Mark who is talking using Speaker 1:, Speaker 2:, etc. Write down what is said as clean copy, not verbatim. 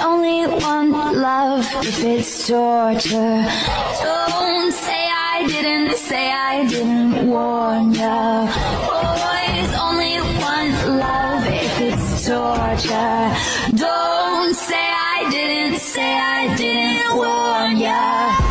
Speaker 1: only one love if it's torture. Don't say I didn't warn ya. Boys, only one love if it's torture. Don't say I didn't warn ya.